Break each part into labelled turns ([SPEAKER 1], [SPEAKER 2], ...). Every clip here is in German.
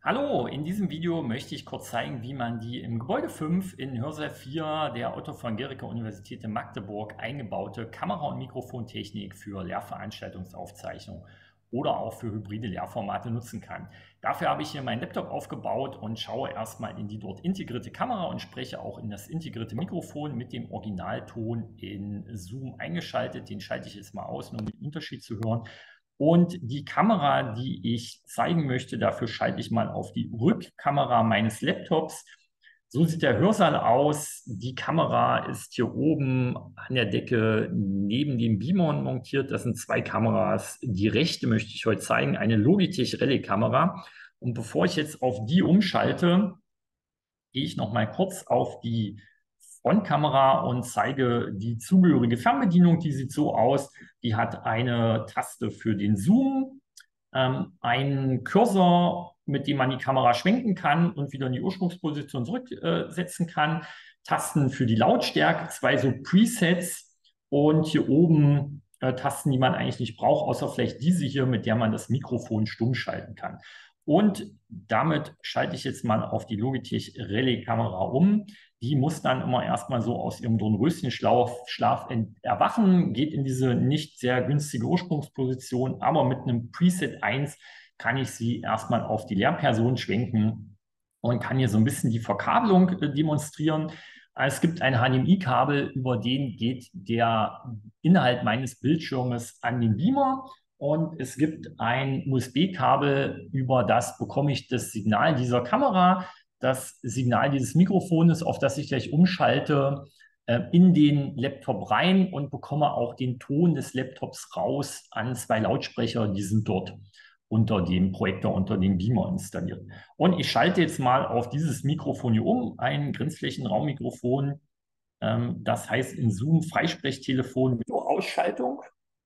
[SPEAKER 1] Hallo, in diesem Video möchte ich kurz zeigen, wie man die im Gebäude 5 in Hörsaal 4 der Otto von Guericke Universität in Magdeburg eingebaute Kamera- und Mikrofontechnik für Lehrveranstaltungsaufzeichnung oder auch für hybride Lehrformate nutzen kann. Dafür habe ich hier meinen Laptop aufgebaut und schaue erstmal in die dort integrierte Kamera und spreche auch in das integrierte Mikrofon mit dem Originalton in Zoom eingeschaltet. Den schalte ich jetzt mal aus, um den Unterschied zu hören. Und die Kamera, die ich zeigen möchte, dafür schalte ich mal auf die Rückkamera meines Laptops. So sieht der Hörsaal aus. Die Kamera ist hier oben an der Decke neben dem Beamer montiert. Das sind zwei Kameras. Die rechte möchte ich heute zeigen, eine Logitech Rallye-Kamera. Und bevor ich jetzt auf die umschalte, gehe ich noch mal kurz auf die Frontkamera und zeige die zugehörige Fernbedienung. Die sieht so aus. Die hat eine Taste für den Zoom, einen Cursor, mit dem man die Kamera schwenken kann und wieder in die Ursprungsposition zurücksetzen kann. Tasten für die Lautstärke, zwei so Presets und hier oben Tasten, die man eigentlich nicht braucht, außer vielleicht diese hier, mit der man das Mikrofon stumm schalten kann. Und damit schalte ich jetzt mal auf die Logitech Rallye-Kamera um. Die muss dann immer erstmal so aus ihrem Dornröschenschlaf erwachen, geht in diese nicht sehr günstige Ursprungsposition, aber mit einem Preset 1 kann ich sie erstmal auf die Lehrperson schwenken und kann hier so ein bisschen die Verkabelung demonstrieren. Es gibt ein HDMI-Kabel, über den geht der Inhalt meines Bildschirmes an den Beamer. Und es gibt ein USB-Kabel, über das bekomme ich das Signal dieser Kamera, das Signal dieses Mikrofones, auf das ich gleich umschalte, in den Laptop rein und bekomme auch den Ton des Laptops raus an zwei Lautsprecher, die sind dort unter dem Projektor, unter dem Beamer installiert. Und ich schalte jetzt mal auf dieses Mikrofon hier um, ein Grenzflächenraummikrofon, das heißt in Zoom Freisprechtelefon mit Ausschaltung.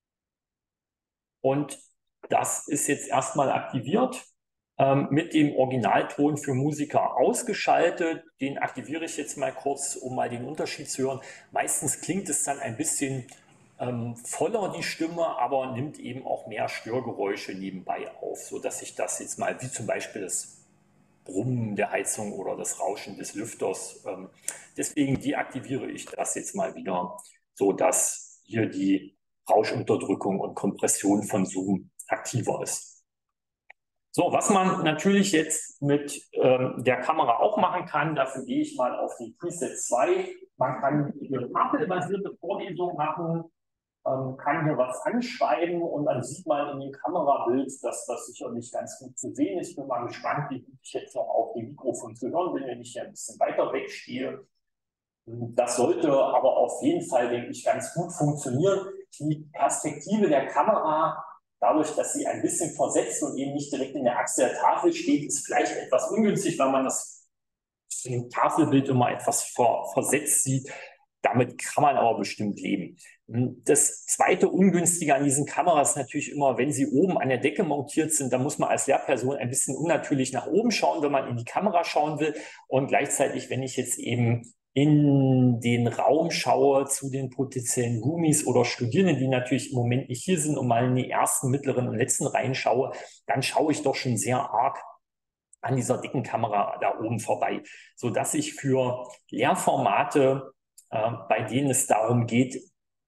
[SPEAKER 1] Und das ist jetzt erstmal aktiviert, mit dem Originalton für Musiker ausgeschaltet. Den aktiviere ich jetzt mal kurz, um mal den Unterschied zu hören. Meistens klingt es dann ein bisschen voller, die Stimme, aber nimmt eben auch mehr Störgeräusche nebenbei auf, sodass ich das jetzt mal, wie zum Beispiel das Brummen der Heizung oder das Rauschen des Lüfters, deswegen deaktiviere ich das jetzt mal wieder, sodass hier die Rauschunterdrückung und Kompression von Zoom aktiver ist. So, was man natürlich jetzt mit der Kamera auch machen kann, dafür gehe ich mal auf die Preset 2. Man kann eine tafelbasierte Vorlesung machen, kann hier was anschreiben und dann sieht man in dem Kamerabild, dass das sicherlich ganz gut zu sehen ist. Ich bin mal gespannt, wie gut ich jetzt noch auf dem Mikrofon zu hören bin, wenn ich hier ein bisschen weiter wegstehe. Das sollte aber auf jeden Fall, denke ich, ganz gut funktionieren. Die Perspektive der Kamera, dadurch, dass sie ein bisschen versetzt und eben nicht direkt in der Achse der Tafel steht, ist vielleicht etwas ungünstig, weil man das im Tafelbild immer etwas versetzt sieht. Damit kann man aber bestimmt leben. Das zweite Ungünstige an diesen Kameras ist natürlich immer, wenn sie oben an der Decke montiert sind, dann muss man als Lehrperson ein bisschen unnatürlich nach oben schauen, wenn man in die Kamera schauen will. Und gleichzeitig, wenn ich jetzt eben in den Raum schaue zu den potenziellen Roomies oder Studierenden, die natürlich im Moment nicht hier sind und mal in die ersten, mittleren und letzten Reihen schaue, dann schaue ich doch schon sehr arg an dieser dicken Kamera da oben vorbei, sodass ich für Lehrformate, bei denen es darum geht,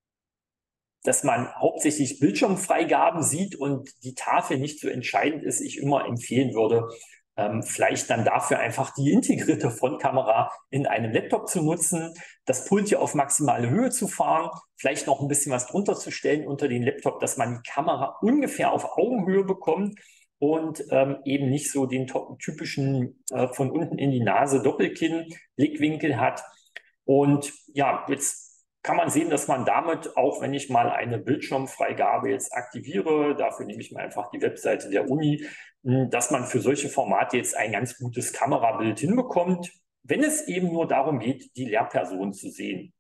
[SPEAKER 1] dass man hauptsächlich Bildschirmfreigaben sieht und die Tafel nicht so entscheidend ist, ich immer empfehlen würde, vielleicht dann dafür einfach die integrierte Frontkamera in einem Laptop zu nutzen, das Pult hier auf maximale Höhe zu fahren, vielleicht noch ein bisschen was drunter zu stellen unter den Laptop, dass man die Kamera ungefähr auf Augenhöhe bekommt und eben nicht so den typischen von unten in die Nase Doppelkinn-Blickwinkel hat. Und ja, jetzt kann man sehen, dass man damit, auch wenn ich mal eine Bildschirmfreigabe jetzt aktiviere, dafür nehme ich mir einfach die Webseite der Uni, dass man für solche Formate jetzt ein ganz gutes Kamerabild hinbekommt, wenn es eben nur darum geht, die Lehrperson zu sehen.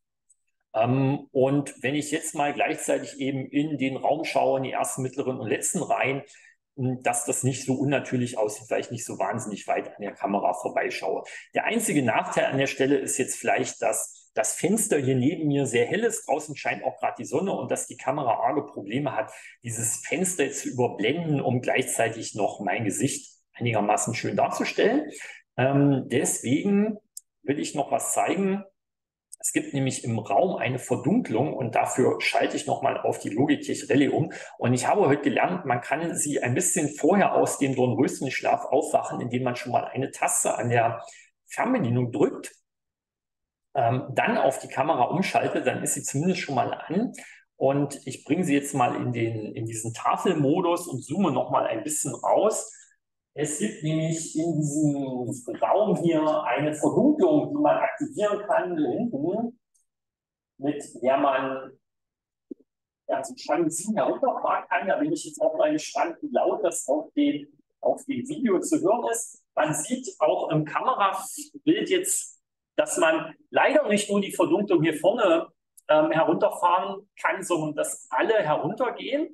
[SPEAKER 1] Und wenn ich jetzt mal gleichzeitig eben in den Raum schaue, in die ersten, mittleren und letzten Reihen, dass das nicht so unnatürlich aussieht, weil ich nicht so wahnsinnig weit an der Kamera vorbeischaue. Der einzige Nachteil an der Stelle ist jetzt vielleicht, dass das Fenster hier neben mir sehr hell ist. Draußen scheint auch gerade die Sonne und dass die Kamera arge Probleme hat, dieses Fenster jetzt zu überblenden, um gleichzeitig noch mein Gesicht einigermaßen schön darzustellen. Deswegen will ich noch was zeigen. Es gibt nämlich im Raum eine Verdunklung und dafür schalte ich nochmal auf die Logitech Rallye um. Und ich habe heute gelernt, man kann sie ein bisschen vorher aus dem Dornröschenschlaf aufwachen, indem man schon mal eine Taste an der Fernbedienung drückt, dann auf die Kamera umschaltet, dann ist sie zumindest schon mal an. Und ich bringe sie jetzt mal in diesen Tafelmodus und zoome nochmal ein bisschen raus. Es gibt nämlich in diesem Raum hier eine Verdunklung, die man aktivieren kann hinten, mit der man ja, so Jalousien herunterfahren kann. Da bin ich jetzt auch mal gespannt, wie laut das auf dem Video zu hören ist. Man sieht auch im Kamerabild jetzt, dass man leider nicht nur die Verdunklung hier vorne herunterfahren kann, sondern dass alle heruntergehen.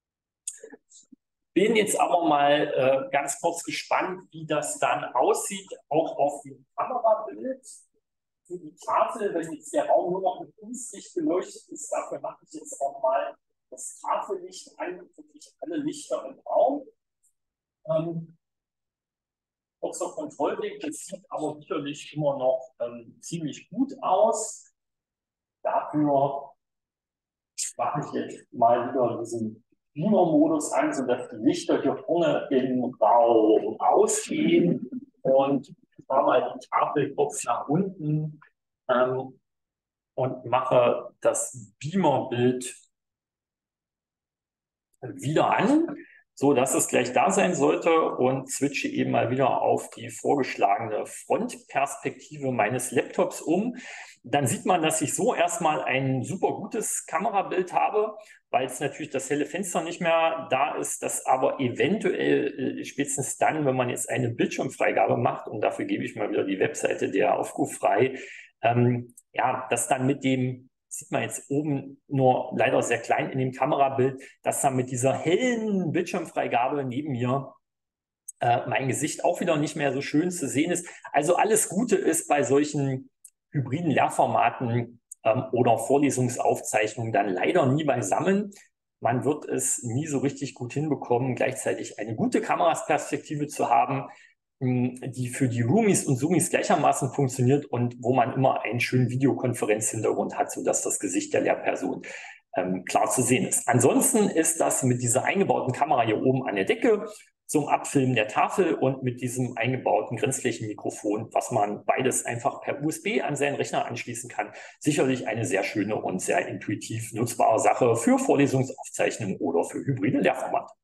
[SPEAKER 1] Bin jetzt aber mal ganz kurz gespannt, wie das dann aussieht, auch auf dem Kamerabild. Für die Tafel, wenn jetzt der Raum nur noch mit Kunstlicht beleuchtet ist, dafür mache ich jetzt auch mal das Tafellicht an, wirklich alle Lichter im Raum. Kurzer Kontrollblick, das sieht aber sicherlich immer noch ziemlich gut aus. Dafür mache ich jetzt mal wieder diesen Beamer-Modus an, sodass die Lichter hier vorne im Raum ausgehen. Und ich mache mal die Tafel kurz nach unten und mache das Beamer-Bild wieder an, so dass es gleich da sein sollte, und switche eben mal wieder auf die vorgeschlagene Frontperspektive meines Laptops um. Dann sieht man, dass ich so erstmal ein super gutes Kamerabild habe, weil es natürlich das helle Fenster nicht mehr da ist, das aber eventuell spätestens dann, wenn man jetzt eine Bildschirmfreigabe macht, und dafür gebe ich mal wieder die Webseite der Aufruf frei, ja, das dann mit dem, sieht man jetzt oben nur leider sehr klein in dem Kamerabild, dass dann mit dieser hellen Bildschirmfreigabe neben mir mein Gesicht auch wieder nicht mehr so schön zu sehen ist. Also alles Gute ist bei solchen hybriden Lehrformaten oder Vorlesungsaufzeichnungen dann leider nie beisammen. Man wird es nie so richtig gut hinbekommen, gleichzeitig eine gute Kamerasperspektive zu haben, die für die Roomies und Zoomies gleichermaßen funktioniert und wo man immer einen schönen Videokonferenzhintergrund hat, sodass das Gesicht der Lehrperson klar zu sehen ist. Ansonsten ist das mit dieser eingebauten Kamera hier oben an der Decke zum Abfilmen der Tafel und mit diesem eingebauten Grenzflächenmikrofon, was man beides einfach per USB an seinen Rechner anschließen kann, sicherlich eine sehr schöne und sehr intuitiv nutzbare Sache für Vorlesungsaufzeichnungen oder für hybride Lehrformate.